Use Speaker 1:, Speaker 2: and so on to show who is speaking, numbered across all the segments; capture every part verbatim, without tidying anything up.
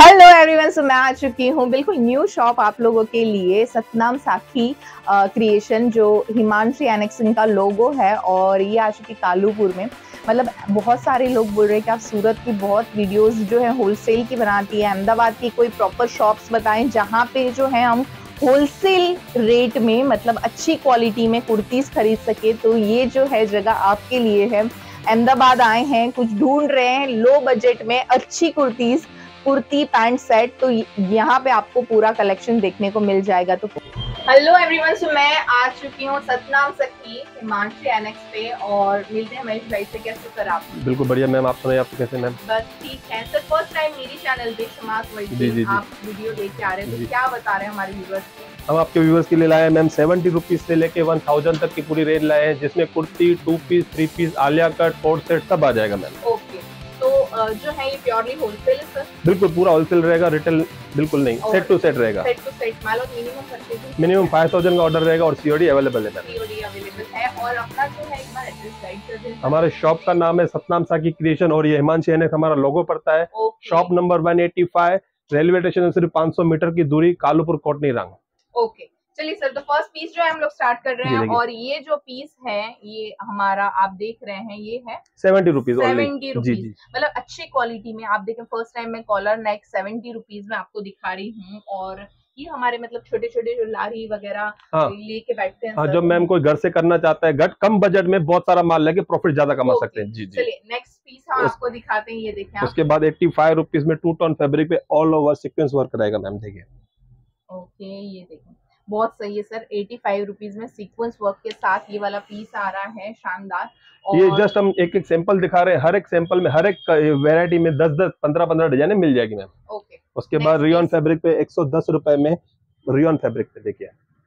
Speaker 1: Hello everyone, सो मैं आ चुकी हूँ बिल्कुल न्यू शॉप आप लोगों के लिए, सतनाम साखी क्रिएशन, जो हिमांशी एनेक्स इनका लोगो है। और ये आ चुकी कालूपुर में। मतलब बहुत सारे लोग बोल रहे हैं कि आप सूरत की बहुत वीडियोस जो है होलसेल की बनाती है, अहमदाबाद की कोई प्रॉपर शॉप्स बताएं जहाँ पे जो है हम होलसेल रेट में मतलब अच्छी क्वालिटी में कुर्तीज खरीद सके। तो ये जो है जगह आपके लिए है। अहमदाबाद आए हैं, कुछ ढूंढ रहे हैं लो बजट में अच्छी कुर्तीज, कुर्ती पैंट सेट, तो यहाँ पे आपको पूरा कलेक्शन देखने को मिल जाएगा। तो हेलो एवरीवन, सो मैं आ चुकी हूँ सतनाम सखी हिमांशी एनेक्स पे और मिलते हैं महेश भाई से। कैसे सर आप?
Speaker 2: बिल्कुल बढ़िया मैम, आप सुनाइए, आपको कैसे मैम?
Speaker 1: बस ठीक है सर। फर्स्ट टाइम मेरी चैनल पे समाज वही आप वीडियो देख के आ रहे हैं, तो क्या बता रहे हैं हमारे व्यूअर्स को?
Speaker 2: हम आपके व्यूअर्स के लिए लाए हैं मैम सेवेंटी रुपीज से लेके वन थाउजेंड तक की पूरी रेंज लाए हैं, जिसमें kurti, two piece, three piece, Alia cut, coat set सब आ जाएगा मैम।
Speaker 1: ओके, तो जो है ये प्योरली होलसेल है सर?
Speaker 2: बिल्कुल पूरा होलसेल रहेगा, रिटेल बिल्कुल नहीं, सेट टू सेट रहेगा।
Speaker 1: सेट टू सेट मान लो minimum purchase
Speaker 2: minimum five thousand का ऑर्डर रहेगा और सीओडी अवेलेबल है मैम।
Speaker 1: सीओडी अवेलेबल है। और अपना जो है एक बार एड्रेस गाइड कर दें।
Speaker 2: हमारे शॉप का नाम है सतनाम साखी क्रिएशन और ये हिमांशी एनेक्स हमारा लोगो पड़ता है। Shop number one eighty five, railway station से सिर्फ पाँच सौ मीटर की दूरी, कालूपुर कोटनी रंग।
Speaker 1: ओके चलिए सर, तो फर्स्ट पीस जो है हम लोग स्टार्ट कर रहे हैं। और ये जो पीस है ये हमारा आप देख रहे हैं, ये है
Speaker 2: सेवेंटी रुपीज
Speaker 1: सेवेंटी रुपीज मतलब अच्छी क्वालिटी में। आप देखें फर्स्ट टाइम मैं कॉलर नेक सेवेंटी रुपीज में आपको दिखा रही हूँ। और ये हमारे मतलब छोटे छोटे जो लारी वगैरह हाँ, लेके बैठते हैं।
Speaker 2: हाँ, जब मैम कोई घर से करना चाहता है, घट कम बजट में बहुत सारा माल लेके प्रॉफिट ज्यादा कमा सकते हैं। जी जी
Speaker 1: चलिए नेक्स्ट पीस हम आपको दिखाते हैं, ये देखें।
Speaker 2: उसके बाद एट्टी फाइव रुपीज में टू टोन फैब्रिक पे ऑल ओवर सीक्वेंस वर्क रहेगा मैम, देखिए।
Speaker 1: ओके ये देखें, बहुत सही है सर। एटी फाइव रुपीज में सीक्वेंस वर्क के साथ ये वाला पीस आ रहा है, शानदार।
Speaker 2: और ये जस्ट हम एक एक सैंपल दिखा रहे हैं, हर एक सैंपल में हर एक वैरायटी में दस दस पंद्रह पंद्रह डिजाइन मिल जाएगी मैम।
Speaker 1: ओके,
Speaker 2: उसके बाद रियॉन फैब्रिक पे एक सौ दस रुपए में रियॉन फैब्रिक पे देखिए।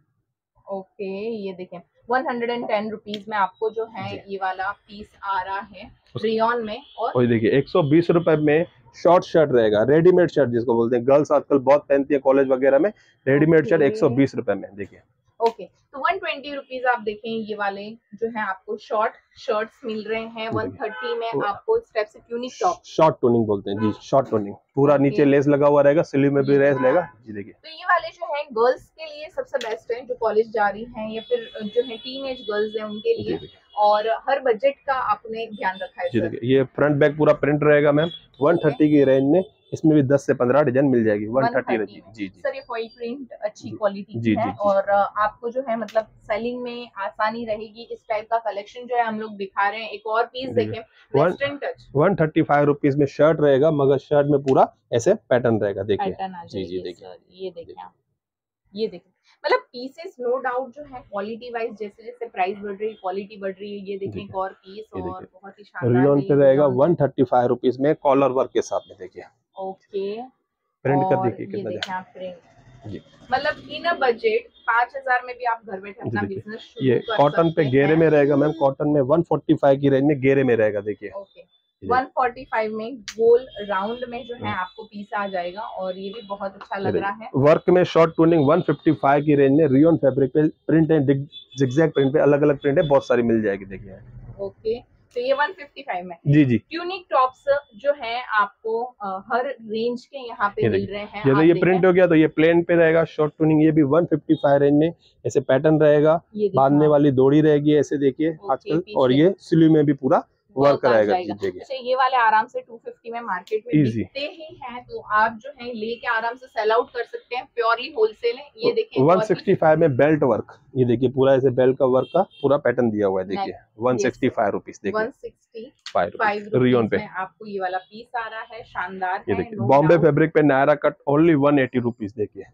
Speaker 1: ओके ये देखें one hundred and ten rupees में आपको जो है ये वाला पीस आ रहा है रियॉन में। और
Speaker 2: देखिए एक सौ बीस रुपए में शॉर्ट शर्ट रहेगा, रेडीमेड शर्ट जिसको बोलते हैं, गर्ल्स आजकल बहुत पहनती है कॉलेज वगैरह में। रेडीमेड शर्ट एक सौ बीस रुपए में देखिए।
Speaker 1: ओके, तो वन ट्वेंटी रुपीज आप देखें, ये वाले जो है आपको शॉर्ट शर्ट्स मिल रहे हैं। वन थर्टी में आपको इस टाइप से ट्यूनिक टॉप,
Speaker 2: शॉर्ट टूनिंग बोलते हैं जी, शॉर्ट टूनिंग, पूरा नीचे लेस लगा हुआ रहेगा, स्लीव में भी लेस रहेगा जी। देखिए
Speaker 1: तो ये वाले जो है गर्ल्स के लिए सबसे बेस्ट है, जो कॉलेज जा रही हैं या फिर जो है टीनेज गर्ल्स हैं उनके लिए। और हर बजट का आपने ध्यान रखा है सर।
Speaker 2: ये फ्रंट बैक पूरा प्रिंट रहेगा मैम, वन थर्टी की रेंज में। इसमें भी दस से पंद्रह डिजाइन मिल जाएगी। वन थर्टी जी जी
Speaker 1: सर, ये फॉइल प्रिंट अच्छी क्वालिटी की है। और आपको जो है मतलब सेलिंग में आसानी रहेगी। इस टाइप का कलेक्शन जो है हम लोग दिखा रहे हैं। एक और पीस देखें, western touch,
Speaker 2: one thirty five rupees में शर्ट रहेगा, मगर शर्ट में पूरा ऐसे पैटर्न रहेगा। देखिए
Speaker 1: जी जी देखिए, ये देखिए आप, ये देखिए मतलब पीसेस नो डाउट जो है क्वालिटी वाइज जैसे जैसे प्राइस बढ़ रही है क्वालिटी बढ़ रही है। ये देखिए एक और पीस और बहुत ही शानदार
Speaker 2: रियॉन पे रहेगा वन थर्टी फाइव रुपीज में कॉलर वर्क के साथ में। देखिए
Speaker 1: ओके,
Speaker 2: प्रिंट कर देखिए
Speaker 1: कितना देखिए आप प्रिंट जी, मतलब इन बजट पाँच हजार में भी आप घर बैठे अपना बिजनेस शुरू
Speaker 2: ये
Speaker 1: कर
Speaker 2: कॉटन पे घेरे में रहेगा मैम, कॉटन में वन फोर्टी फाइव की रेंज में घेरे में रहेगा। देखिए
Speaker 1: ओके, वन फोर्टी फाइव में गोल राउंड में जो है आपको पीस आ जाएगा और ये भी बहुत अच्छा लग रहा है।
Speaker 2: वर्क में short tuning one fifty five की रेंज में रियॉन फैब्रिक पे प्रिंट है, जिगजैग प्रिंट पे अलग अलग प्रिंट है, बहुत सारी मिल जाएगी। देखिए
Speaker 1: ओके, तो ये वन फिफ्टी फाइव में
Speaker 2: जी जी
Speaker 1: ट्यूनिक टॉप्स जो है आपको आ, हर रेंज के यहाँ पे मिल रहे हैं।
Speaker 2: जैसे ये प्रिंट हो गया तो ये प्लेन पे रहेगा शॉर्ट टूनिंग, ये भी वन फिफ्टी फाइव रेंज में ऐसे पैटर्न रहेगा, बांधने वाली दोड़ी रहेगी ऐसे देखिए आजकल। और ये स्लीव में भी पूरा वर्क रहेगा।
Speaker 1: अच्छा, ये वाले आराम से टू फिफ्टी में मार्केट में बिकते ही हैं, तो आप जो है लेके आराम से सेल आउट कर सकते हैं। प्योरली होलसेल है। ये देखिए
Speaker 2: वन सिक्सटी फाइव में बेल्ट वर्क, ये देखिए पूरा ऐसे बेल्ट का वर्क का पूरा पैटर्न दिया हुआ है। देखिए वन सिक्सटी फाइव रुपीज देखिए,
Speaker 1: वन सिक्सटी फाइव
Speaker 2: रियॉन पे
Speaker 1: आपको ये वाला पीस आ रहा है, शानदार
Speaker 2: है। बॉम्बे फैब्रिक पे Naira cut only one eighty rupees देखिए।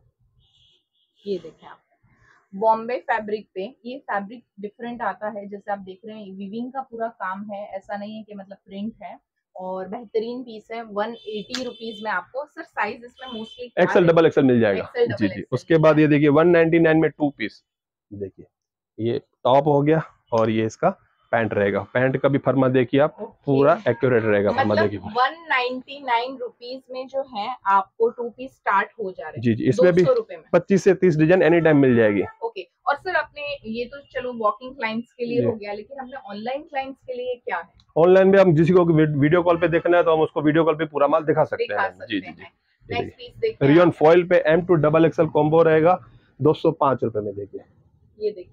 Speaker 1: ये देखिए आप बॉम्बे फैब्रिक पे, ये फैब्रिक डिफरेंट आता है जैसे आप देख रहे हैं, वीविंग का पूरा काम है, ऐसा नहीं है कि मतलब प्रिंट है। और बेहतरीन पीस है, वन एटी रुपीज में आपको। सर साइज इसमें मोस्टली
Speaker 2: एक्सेल डबल एक्सेल मिल जाएगा जी जी। उसके बाद ये देखिए वन नाइनटी नाइन में टू पीस देखिए, ये टॉप हो गया और ये इसका पैंट रहेगा। पैंट का भी फर्मा देखिए आप, पूरा एक्यूरेट रहेगा फर्मा देखिए।
Speaker 1: वन नाइनटी नाइन रुपीज में जो है आपको टू पीस स्टार्ट हो जा रहे हैं
Speaker 2: जी जी। इसमें भी पच्चीस से तीस डिजाइन एनी टाइम मिल जाएगी।
Speaker 1: ओके, और सर अपने ये तो चलो वॉकिंग क्लाइंट्स के लिए हो गया, लेकिन हमने ऑनलाइन क्लाइंट्स के लिए क्या है?
Speaker 2: ऑनलाइन में हम किसी को वीडियो कॉल पे देखना है तो हम उसको वीडियो कॉल पे पूरा माल दिखा सकते हैं जी जी जी।
Speaker 1: नेक्स्ट पीस देखते हैं।
Speaker 2: रियोन फॉइल पे M to double XL combo रहेगा दो सौ पांच रुपए में। देखिए
Speaker 1: ये देखिए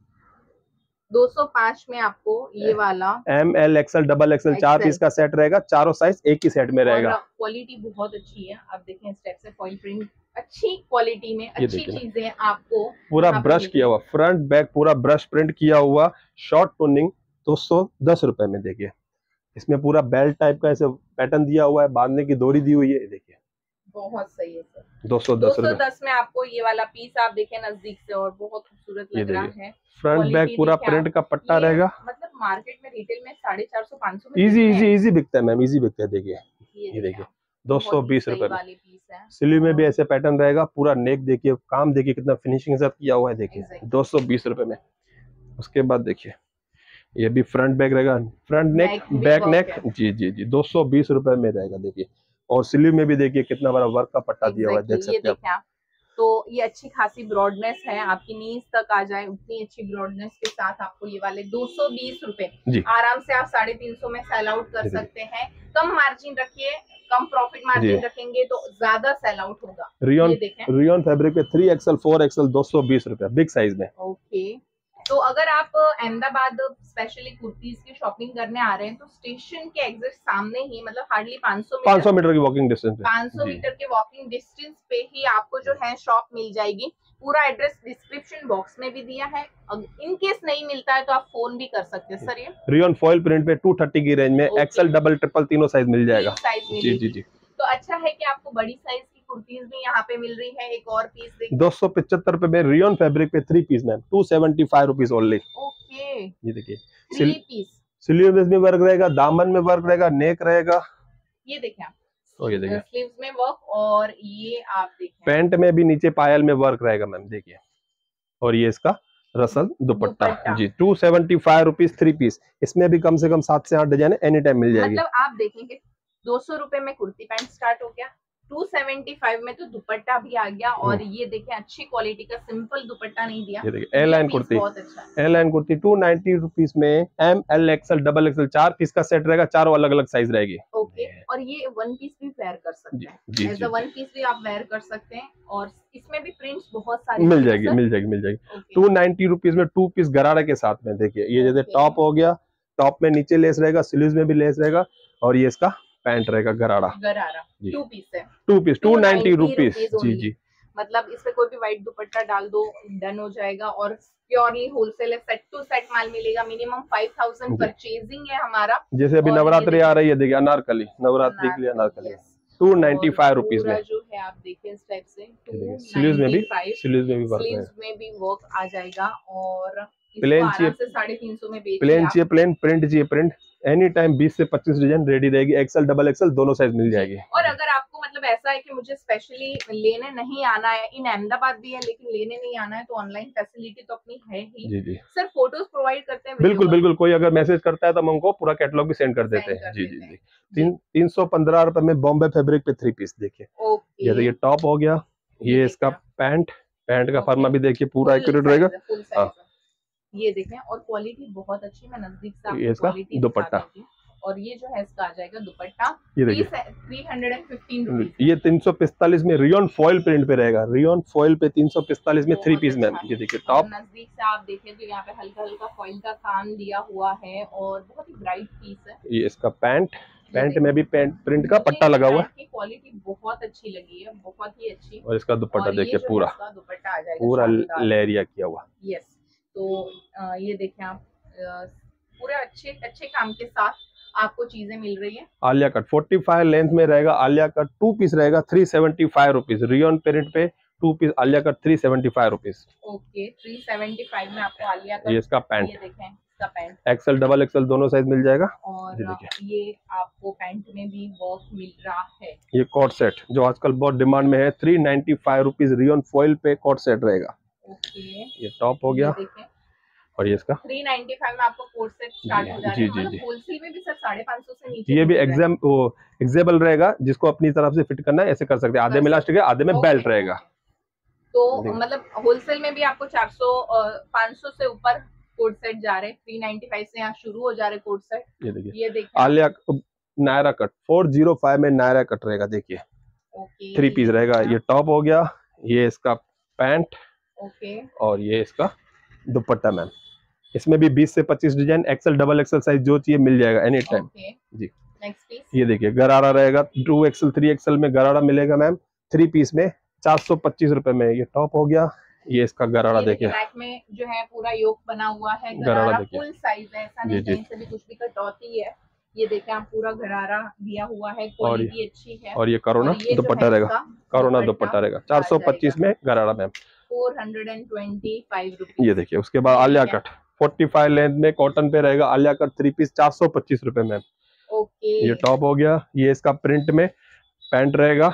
Speaker 1: दो सौ पांच में आपको ये वाला
Speaker 2: M L XL double XL चार पीस का सेट रहेगा, चारों साइज एक ही सेट में रहेगा।
Speaker 1: क्वालिटी बहुत अच्छी है, आप देखें स्टेप से फॉइल प्रिंट अच्छी क्वालिटी में अच्छी चीजें आपको
Speaker 2: पूरा ब्रश किया हुआ, फ्रंट बैक पूरा ब्रश प्रिंट किया हुआ, शॉर्ट टोनिंग दो सौ दस रुपए में। देखिए इसमें पूरा बेल्ट टाइप का ऐसे पैटर्न दिया हुआ है, बांधने की डोरी दी हुई है। देखिए
Speaker 1: बहुत सही है सर,
Speaker 2: दो सौ दस रुपए
Speaker 1: में आपको ये वाला पीस आप देखें नजदीक से और बहुत खूबसूरत लग रहा है।
Speaker 2: फ्रंट बैक पूरा प्रिंट का पट्टा रहेगा।
Speaker 1: मतलब मार्केट में रिटेल में साढ़े चार सौ पाँच सौ में
Speaker 2: इजी इजी इजी बिकता है मैम, इजी बिकता है। देखिए ये देखिए दो सौ बीस रुपए में। स्लीव में भी ऐसे पैटर्न रहेगा, पूरा नेक देखिए, काम देखिए कितना फिनिशिंग के साथ किया हुआ है। देखिए दो सौ बीस रुपए में। उसके बाद देखिए ये भी फ्रंट बैक रहेगा, फ्रंट नेक बैक नेक, जी जी जी दो सौ बीस रुपए में रहेगा। देखिए और स्लीव में भी देखिए कितना बड़ा वर्क का पट्टा दिया हुआ है, देख सकते हैं आप।
Speaker 1: तो ये अच्छी खासी ब्रॉडनेस है, आपकी नीज तक आ जाए उतनी अच्छी ब्रॉडनेस के साथ आपको ये वाले दो सौ बीस रुपए आराम से आप साढ़े तीन सौ में सेल आउट कर सकते हैं। कम मार्जिन रखिए, कम प्रॉफिट मार्जिन रखेंगे तो ज्यादा सेल आउट होगा।
Speaker 2: रियोन रियोन फैब्रिक पे थ्री एक्सएल फोर एक्सएल दो सौ बीस रुपए बिग साइज में।
Speaker 1: ओके, तो अगर आप अहमदाबाद स्पेशली कुर्तीज की शॉपिंग करने आ रहे हैं तो स्टेशन के एग्जैक्ट सामने ही, मतलब हार्डली पाँच सौ
Speaker 2: मीटर की वॉकिंग डिस्टेंस पे
Speaker 1: पाँच सौ मीटर के वॉकिंग डिस्टेंस पे ही आपको जो है शॉप मिल जाएगी। पूरा एड्रेस डिस्क्रिप्शन बॉक्स में भी दिया है, इन केस नहीं मिलता है तो आप फोन भी कर सकते हैं। सर ये
Speaker 2: रियोन फॉइल प्रिंट पे टू थर्टी की रेंज में एक्सएल डबल ट्रिपल तीनों साइज मिल जाएगा। जी जी जी
Speaker 1: तो अच्छा है कि आपको बड़ी साइज की कुर्तीज भी यहाँ पे मिल रही है। एक और पीस देखिए
Speaker 2: दो सौ पचहत्तर रुपए में रियोन फैब्रिक पे three piece ma'am, two seventy five rupees only.
Speaker 1: Okay
Speaker 2: ये देखिए
Speaker 1: थ्री पीस,
Speaker 2: स्लीव में वर्क रहेगा, दामन में वर्क रहेगा, नेक रहेगा।
Speaker 1: ये देखिए आप
Speaker 2: तो ये देखिए
Speaker 1: स्लीव्स में वर्क, और ये आप देखिए
Speaker 2: पैंट में भी नीचे पायल में वर्क रहेगा मैम। देखिए और ये इसका रसल दुपट्टा जी, two seventy five rupees three piece. इसमें भी कम से कम सात से आठ डिजाइन एनी टाइम मिल जाएगी।
Speaker 1: मतलब आप देखेंगे दो सौ रुपए में कुर्ती पैंट स्टार्ट हो गया, टू सेवेंटी फाइव में तो दुपट्टा भी आ गया। और ये देखें अच्छी क्वालिटी का सिंपल दुपट्टा नहीं दिया।
Speaker 2: ये देखिए L line kurti, L line kurti two ninety rupees में M L XL double XL चार पीस का सेट रहेगा, चारों अलग अलग साइज रहेगी।
Speaker 1: ओके, और ये वन पीस भी वेयर कर सकते हैं, एज अ वन पीस भी आप वेयर कर सकते हैं। और इसमें भी प्रिंट्स बहुत सारी
Speaker 2: मिल जाएगी मिल जाएगी मिल जाएगी टू नाइनटी रुपीज में टू पीस गरारा के साथ में। देखिए ये जैसे टॉप हो गया, टॉप में नीचे लेस रहेगा, स्लीव्स में भी लेस रहेगा, और ये इसका पैंट रहेगा गरारा।
Speaker 1: गरारा टू पीस है,
Speaker 2: two piece two ninety rupees जी जी।
Speaker 1: मतलब इसमें कोई भी व्हाइट दुपट्टा डाल दो, डन हो जाएगा। और प्योरली होलसेल है, सेट टू सेट माल मिलेगा। मिनिमम फाइव थाउजेंड परचेजिंग है हमारा।
Speaker 2: जैसे अभी नवरात्रि आ रही है, देखिए अनारकली, नवरात्रि के लिए Anarkali two ninety five rupees में
Speaker 1: जो है आप देखिए इस टाइप से।
Speaker 2: स्लीव्स में भी स्लीव्स में भी वर्क है,
Speaker 1: स्लीव्स में भी वर्क आ जाएगा। और
Speaker 2: प्लेन चाहिए
Speaker 1: साढ़े तीन सौ में
Speaker 2: प्लेन चाहिए प्लेन, प्रिंट चाहिए प्रिंट, एनी टाइम बीस से पच्चीस डिजाइन रेडी रहेगी। एक्सएल डबल एक्सएल दोनों साइज मिल जाएगी।
Speaker 1: और अगर आपको मतलब ऐसा है कि मुझे स्पेशली लेने नहीं आना है, इन अहमदाबाद भी है लेकिन लेने नहीं आना है, तो ऑनलाइन फैसिलिटी तो अपनी है ही।
Speaker 2: जी जी
Speaker 1: सर फोटोज प्रोवाइड करते हैं?
Speaker 2: बिल्कुल बिल्कुल, कोई अगर मैसेज करता है तो हम उनको पूरा कैटलॉग भी सेंड कर देते हैं। जी जी जी तीन तीन सौ पंद्रह रुपए में बॉम्बे फैब्रिक पे थ्री पीस। देखिए ये देखिए टॉप हो गया, ये इसका पैंट, पैंट का फर्मा भी देखिए पूरा एक्यूरेट रहेगा। हाँ
Speaker 1: ये देखें, और क्वालिटी बहुत अच्छी, मैं नजदीक से
Speaker 2: ये इसका दुपट्टा,
Speaker 1: और ये जो है इसका आ जाएगा दुपट्टा।
Speaker 2: ये देखिए
Speaker 1: थ्री हंड्रेड फिफ्टीन रुपीस,
Speaker 2: ये तीन सौ पैंतालीस में रियोन फॉइल प्रिंट पे रहेगा। रियोन फॉइल पे तीन सौ पैंतालीस में थ्री पीस में। ये देखिए टॉप,
Speaker 1: नजदीक से आप देखें तो यहाँ पे हल्का हल्का फॉइल का काम दिया हुआ है और बहुत ही ब्राइट पीस है।
Speaker 2: ये इसका पैंट, पैंट में भी पैंट प्रिंट का पट्टा लगा हुआ है।
Speaker 1: क्वालिटी बहुत अच्छी लगी है, बहुत ही अच्छी।
Speaker 2: और इसका दुपट्टा देखिए पूरा
Speaker 1: दुपट्टा आ जाएगा
Speaker 2: पूरा लेरिया किया हुआ।
Speaker 1: यस, तो ये देखें आप पूरे अच्छे अच्छे काम के साथ आपको चीजें मिल रही है।
Speaker 2: आलिया कट पैंतालीस लेंथ में रहेगा, आलिया कट टू पीस रहेगा three seventy five rupees. Rayon print पे two piece Alia cut three seventy five rupees.
Speaker 1: Okay, three seventy five में आपको आलिया कट।
Speaker 2: ये इसका पैंट,
Speaker 1: ये देखें इसका पैंट,
Speaker 2: एक्सएल डबल एक्सएल दोनों साइज मिल जाएगा।
Speaker 1: और ये आपको पैंट में भी वर्क मिल रहा है।
Speaker 2: ये कोट सेट जो आजकल बहुत डिमांड में है, three ninety five rupees rayon foil पे कोट सेट रहेगा।
Speaker 1: ओके,
Speaker 2: ये टॉप हो गया, और ये इसका
Speaker 1: थ्री नाइनटी फाइव में आपको कोट सेट स्टार्ट हो जाएगा।
Speaker 2: जी जी जी,
Speaker 1: होलसेल में भी सर साढ़े पाँच सौ से नीचे।
Speaker 2: ये भी एग्जाम वो एग्जेबल रहेगा, जिसको अपनी तरफ से फिट करना है ऐसे कर सकते हैं। आधे में इलास्टिक है, आधे में बेल्ट रहेगा।
Speaker 1: तो मतलब होलसेल में भी आपको चार सौ पाँच सौ से ऊपर कोट सेट जा रहे हैं। थ्री नाइनटी फाइव से यहाँ शुरू हो जा रहे कोट सेट।
Speaker 2: ये देखिए,
Speaker 1: ये देखिए
Speaker 2: Alia Naira cut four zero five में नायरा कट रहेगा। देखिए
Speaker 1: ओके,
Speaker 2: थ्री पीस रहेगा। ये टॉप हो गया, ये इसका पैंट,
Speaker 1: ओके,
Speaker 2: और ये इसका दुपट्टा मैम। इसमें भी बीस से पच्चीस design, XL double XL size जो चाहिए मिल जाएगा एनी टाइम। जी,
Speaker 1: नेक्स्ट पीस
Speaker 2: ये देखिए गरारा रहेगा, टू एक्सल थ्री एक्सल में गरारा मिलेगा मैम, थ्री पीस में चार सौ पच्चीस रुपए में। ये टॉप हो गया, ये इसका गरारा देखिए,
Speaker 1: बैक में जो है पूरा योक बना हुआ है,
Speaker 2: गरारा देखिए,
Speaker 1: फुल साइज है, ऐसा नहीं कहीं से भी कुछ भी कटौती है। ये देखिए आप पूरा गरारा दिया हुआ है, क्वालिटी अच्छी है।
Speaker 2: और ये कोरोना दुपट्टा रहेगा, कोरोना दुपट्टा रहेगा चार सौ पच्चीस में gharara ma'am,
Speaker 1: four hundred twenty five rupees.
Speaker 2: ये देखिए। उसके बाद आलिया कट पैंतालीस लेंथ में कॉटन पे रहेगा, आलिया कट थ्री पीस चार सौ पच्चीस रुपए मैम।
Speaker 1: ओके,
Speaker 2: ये टॉप हो गया, ये इसका प्रिंट में पैंट रहेगा,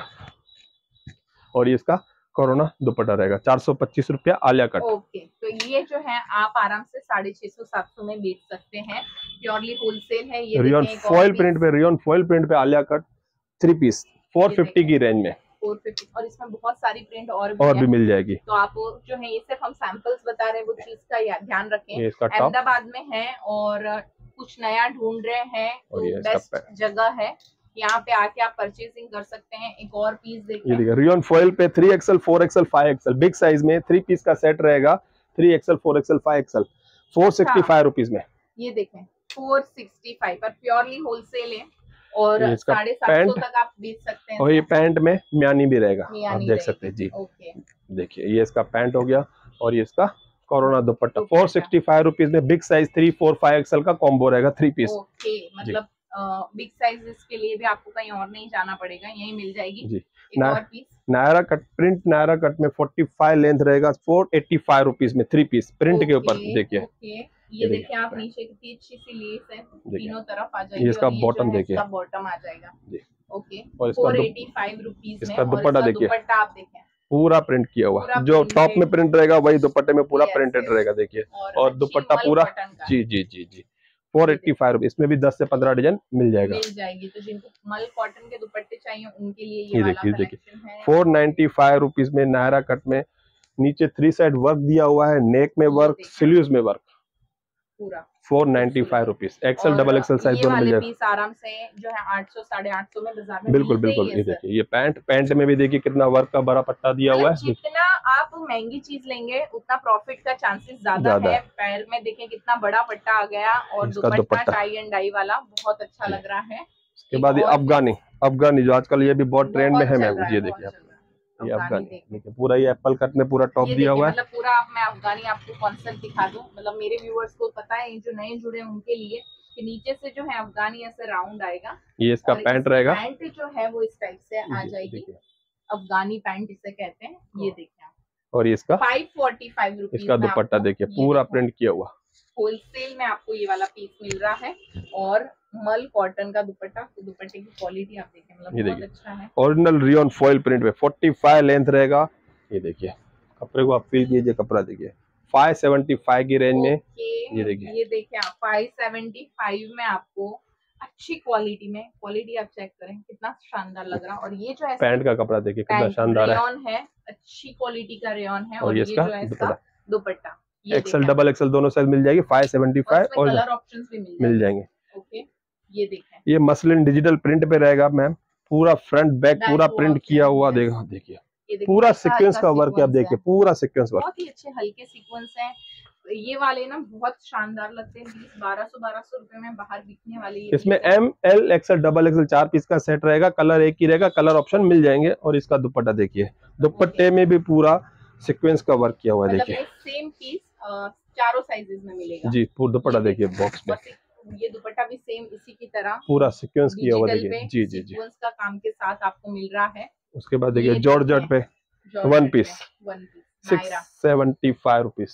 Speaker 2: और ये इसका कोरोना दुपट्टा रहेगा, चार सौ पच्चीस रुपया आलिया कट।
Speaker 1: ओके, तो ये जो है आप आराम से साढ़े छह सौ सात सौ में बेच सकते हैं, प्योरली होलसेल है। ये
Speaker 2: रियोन फॉइल प्रिंट पे, रियोन फॉइल प्रिंट पे आलिया कट थ्री पीस चार सौ पचास की रेंज में,
Speaker 1: चार सौ पचास, और इसमें बहुत सारी प्रिंट और भी,
Speaker 2: और भी मिल जाएगी।
Speaker 1: तो आप जो है ये सिर्फ हम सैंपल्स बता रहे हैं, वो चीज का ध्यान रखें।
Speaker 2: ये इसका टॉप
Speaker 1: अहमदाबाद में है और कुछ नया ढूंढ रहे हैं, तो बेस्ट जगह है, यहाँ पे आके आप परचेजिंग कर सकते हैं। एक और पीस देखिए,
Speaker 2: ये देखिए रियोन फॉइल पे three XL four XL five XL big size में थ्री पीस का सेट रहेगा, three XL four XL five XL four sixty five rupees में।
Speaker 1: ये देखें फोर सिक्सटी फाइव पर प्योरली होलसेल है, और साढ़े सात सौ तक आप बेच सकते हैं।
Speaker 2: और ये पैंट में म्यानी भी रहेगा, आप देख सकते हैं जी।
Speaker 1: ओके,
Speaker 2: देखिए ये इसका पैंट हो गया, और ये इसका corona dupatta four sixty five rupees में big size three four five XL का कॉम्बो रहेगा, थ्री पीस।
Speaker 1: ओके, मतलब बिग साइज के लिए भी आपको कहीं और नहीं जाना पड़ेगा, यही मिल जाएगी जी। एक और piece
Speaker 2: Naira cut print, Naira cut में पैंतालीस लेंथ रहेगा, फोर एट्टी फाइव रुपीज में थ्री पीस प्रिंट के ऊपर। देखिए
Speaker 1: ये देखिए आप नीचे कितनी अच्छी सी लेस है, तीनों तरफ आ जाएगी।
Speaker 2: इसका बॉटम देखिए,
Speaker 1: इसका बॉटम आ जाएगा जी। ओके,
Speaker 2: और
Speaker 1: इसका फोर एटी फाइव रुपीस में।
Speaker 2: इसका दुपट्टा देखिए,
Speaker 1: दुपट्टा आप देखें
Speaker 2: पूरा प्रिंट किया हुआ, जो टॉप में प्रिंट रहेगा वही दुपट्टे में पूरा प्रिंटेड रहेगा। देखिए, और दुपट्टा पूरा जी जी जी जी फोर एट्टी फाइव रुपीज, इसमें भी दस से पंद्रह डिजाइन मिल जाएगा,
Speaker 1: मिल जाएगी। तो जिनको मल कॉटन के दुपट्टे चाहिए उनके लिए ये वाला कलेक्शन है।
Speaker 2: फोर नाइन्टी फाइव रुपीज में नायरा कट में नीचे थ्री साइड वर्क दिया हुआ है, नेक में वर्क, स्लीव्स में वर्क,
Speaker 1: पूरा
Speaker 2: four ninety five rupees, XL double XL size दोनों मिल जाएगा।
Speaker 1: आराम से जो है आठ सौ साढ़े आठ सौ में बाजार में
Speaker 2: बिल्कुल बिल्कुल। ये देखिए ये पैंट, पैंट में भी देखिए कितना वर्क का बड़ा पट्टा दिया हुआ है।
Speaker 1: जितना आप महंगी चीज लेंगे उतना प्रॉफिट का चांसेस ज्यादा है। पैर में देखें कितना बड़ा पट्टा आ गया, और दुपट्टा टाई एंड डाई वाला बहुत अच्छा लग रहा है।
Speaker 2: उसके बाद ये अफगानी, अफगानी जो आजकल ये भी बहुत ट्रेंड में है मैम, ये देखिए ये अफगानी देखिए, पूरा ये एप्पल कट में पूरा टॉप दिया हुआ है।
Speaker 1: मतलब पूरा आप मैं अफगानी आपको कॉन्सेप्ट दिखा दूं, मतलब मेरे व्यूअर्स को पता है जो नए जुड़े हैं उनके लिए, कि नीचे से जो है अफगानी ऐसे राउंड आएगा।
Speaker 2: ये इसका पैंट रहेगा,
Speaker 1: पैंट जो है वो इस टाइप से आ जाएगी, अफगानी पैंट इसे कहते हैं। ये देखिए,
Speaker 2: और ये इसका
Speaker 1: फाइव फोर्टी फाइव रुपीज
Speaker 2: इसका दुपट्टा देखिए पूरा प्रिंट किया हुआ।
Speaker 1: होलसेल में आपको ये वाला पीस मिल रहा है, और मल कॉटन का दुपट्टा, तो दुपट्टे की क्वालिटी आप देखें, मतलब बहुत अच्छा है।
Speaker 2: ओरिजिनल रियोन फॉइल प्रिंट में पैंतालीस लेंथ रहेगा। ये देखिए कपड़े को आप फील कीजिए, कपड़ा देखिए फाइव सेवेंटी फाइव की रेंज में। ये देखिए
Speaker 1: ये देखिए आप फाइव सेवेंटी फाइव में आपको अच्छी क्वालिटी में, क्वालिटी आप चेक करें कितना शानदार लग रहा है। और ये जो है
Speaker 2: पैंट का कपड़ा देखिए कितना शानदार है,
Speaker 1: रेयन है, अच्छी क्वालिटी का रेयन है। और ये जो है इसका दुपट्टा
Speaker 2: एक्सल डबल एक्सल दोनों साइज मिल जाएगी, फाइव सेवेंटी फाइव, और
Speaker 1: कलर ऑप्शंस भी मिल
Speaker 2: मिल जाएंगे।
Speaker 1: ओके, ये देखें
Speaker 2: ये मसलिन डिजिटल प्रिंट पे रहेगा मैम, पूरा फ्रंट बैक पूरा प्रिंट किया हुआ। देखो देखिए पूरा सीक्वेंस का वर्क है, आप देखिए पूरा सीक्वेंस वर्क,
Speaker 1: बहुत ही अच्छे हल्के सीक्वेंस हैं। ये वाले ना बहुत शानदार लगते हैं, बारह सौ बारह सौ रुपए में बाहर बिकने वाले।
Speaker 2: इसमें M L XL double XL चार पीस का सेट रहेगा, कलर एक ही रहेगा, कलर ऑप्शन मिल जाएंगे। और इसका दुपट्टा देखिए, दुपट्टे में भी पूरा सीक्वेंस का वर्क किया हुआ है। देखिए
Speaker 1: सेम पीस चारों साइजेस में मिलेगा
Speaker 2: जी। पूरा दुपट्टा देखिए बॉक्स में,
Speaker 1: ये दुपट्टा भी सेम इसी की तरह
Speaker 2: पूरा सीक्वेंस किया हुआ देखिए जी जी जी,
Speaker 1: सीक्वेंस का काम के साथ आपको मिल रहा है।
Speaker 2: उसके बाद देखिए जॉर्जेट पे one piece six seventy five rupees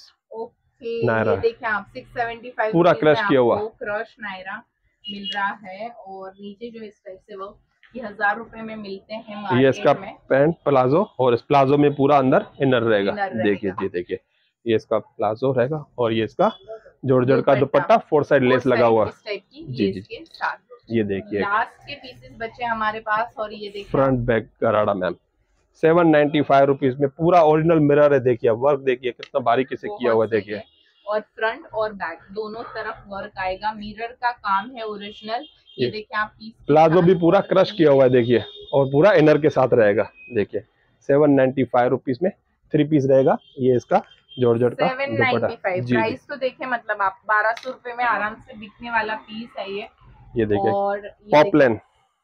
Speaker 2: Naira,
Speaker 1: देखिए आप सिक्स सेवेंटी फाइव
Speaker 2: पूरा क्रश किया हुआ
Speaker 1: क्रश नायरा मिल रहा है। और नीचे जो इस टाइप से वो ये हजार रुपए में मिलते हैं।
Speaker 2: ये इसका पैंट प्लाजो, और इस प्लाजो में पूरा अंदर इनर रहेगा। देखिए जी देखिए ये इसका प्लाजो रहेगा, और ये इसका जॉर्जेट का दुपट्टा फोर साइड लेस लगा हुआ जी जी। ये देखिए
Speaker 1: लास्ट के पीसेस बचे हमारे पास, और ये देखिए
Speaker 2: फ्रंट बैक गराड़ा ma'am seven ninety five rupees में, पूरा ओरिजिनल मिरर है। देखिए वर्क देखिए कितना बारीकी से किया हुआ है। देखिए
Speaker 1: और फ्रंट और बैक दोनों तरफ वर्क आएगा, मिरर का काम है ओरिजिनल। ये देखिए आप पीस
Speaker 2: प्लाजो भी पूरा क्रश किया हुआ है देखिए, और पूरा इनर के साथ रहेगा। देखिए सेवन नाइन्टी फाइव रुपीज में थ्री पीस रहेगा। ये इसका जॉर्जेट का दुपट्टा। जी
Speaker 1: प्राइस तो देखिए मतलब आप बारह सौ रुपए में आराम से बिकने वाला पीस है ये।
Speaker 2: ये देखिए
Speaker 1: और
Speaker 2: पॉपलेन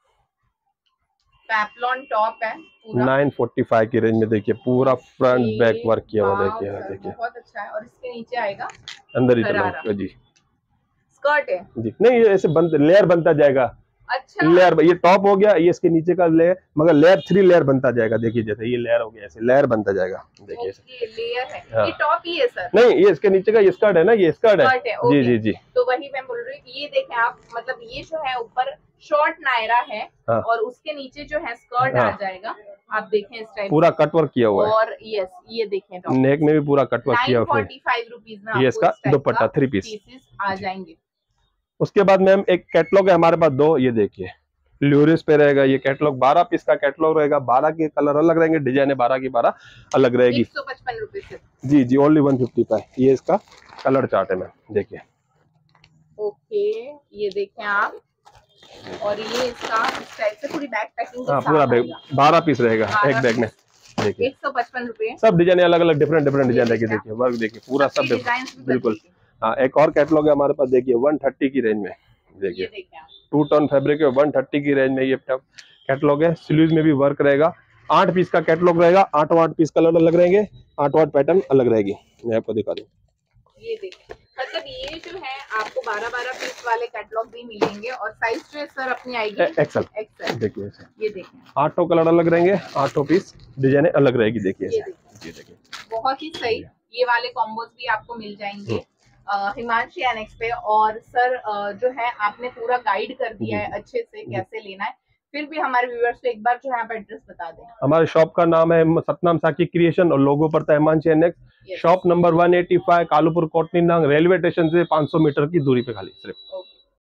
Speaker 1: पैपलॉन टॉप है पूरा
Speaker 2: नाइन फोर्टी फाइव की रेंज में। देखिए पूरा फ्रंट बैक वर्क किया हुआ। देखिए देखिए
Speaker 1: बहुत अच्छा है। और इसके नीचे आएगा
Speaker 2: अंदर ही जी
Speaker 1: स्कर्ट है
Speaker 2: जी। नहीं ये ऐसे बन, लेयर बनता जाएगा।
Speaker 1: अच्छा
Speaker 2: लेयर ये टॉप हो गया, ये इसके नीचे का लेयर, मगर लेयर थ्री लेयर बनता जाएगा। देखिए जैसे ये लेयर हो गया, ऐसे लेयर बनता जाएगा। देखिए
Speaker 1: ओके, लेयर है।
Speaker 2: हाँ।
Speaker 1: ये टॉप ही है सर?
Speaker 2: नहीं ये इसके नीचे का ये स्कर्ट है ना, ये स्कर्ट है,
Speaker 1: है।
Speaker 2: जी जी जी।
Speaker 1: तो वही मैं बोल रही हूँ कि ये देखें आप, मतलब ये जो है ऊपर शॉर्ट नायरा है। हाँ। और उसके नीचे जो है स्कर्ट हाँ। आ जाएगा। आप देखें इस टाइप
Speaker 2: पूरा कटवर्क किया हुआ है।
Speaker 1: और यस ये देखें
Speaker 2: नेक में भी पूरा कटवर्क किया हुआ है।
Speaker 1: नाइन फोर्टी फाइव रुपीज में
Speaker 2: ये इसका दुपट्टा थ्री पीस
Speaker 1: आ जाएंगे।
Speaker 2: उसके बाद मैम एक कैटलॉग है हमारे पास दो। ये देखिए ल्यूरिस पे रहेगा ये कैटलॉग, बारह पीस का कैटलॉग रहेगा। बारह के कलर अलग रहेंगे, डिजाइन है बारह की बारह अलग रहेगी।
Speaker 1: एक सौ पचपन रुपए से
Speaker 2: जी जी ओनली वन फिफ्टी फाइव। ये इसका कलर चार्ट है मैम। देखिए
Speaker 1: ओके ये देखें आप। और ये इसका इस टाइप से पूरी बैग पैकिंग
Speaker 2: हाँ पूरा बैग बारह पीस रहेगा एक बैग में। देखिए
Speaker 1: एक सौ पचपन रुपए सब
Speaker 2: डिजाइन अलग अलग डिफरेंट डिफरेंट डिजाइन रहेगी। देखिए वर्क देखिए पूरा सब बिल्कुल। हाँ एक और कैटलॉग है हमारे पास। देखिए वन थर्टी की रेंज में। देखिए टू टन फैब्रिक है, वन थर्टी की रेंज में ये कैटलॉग है। स्लीव्स में भी वर्क रहेगा। आठ पीस का कैटलॉग रहेगा। आठों आठ पीस कलर अलग रहेंगे, आठों आठ पैटर्न अलग रहेगी। मैं आपको दिखा दूं।
Speaker 1: ये देखिए मतलब ये जो है आपको बारह बारह पीस वाले कैटलॉग भी मिलेंगे। और साइज जो है सर अपनी आएगी
Speaker 2: एक्सेल।
Speaker 1: एक्सेल
Speaker 2: देखिए
Speaker 1: ये देखिए
Speaker 2: आठों कलर अलग रहेंगे, आठों पीस डिजाइन अलग रहेगी। देखिए
Speaker 1: ये देखिए बहुत ही सही। ये वाले कॉम्बोज भी आपको मिल जाएंगे हिमांशी एनेक्स पे। और सर जो है आपने पूरा गाइड कर दिया है अच्छे से कैसे लेना है। फिर भी हमारे व्यूअर्स को एक बार जो है आप एड्रेस बता दें।
Speaker 2: हमारे शॉप का नाम है सतनाम साकी क्रिएशन और लोगो पर Himanshi annex. Shop number one eighty five Kalupur कोटनी नांग रेलवे स्टेशन से पाँच सौ मीटर की दूरी पे खाली सिर्फ।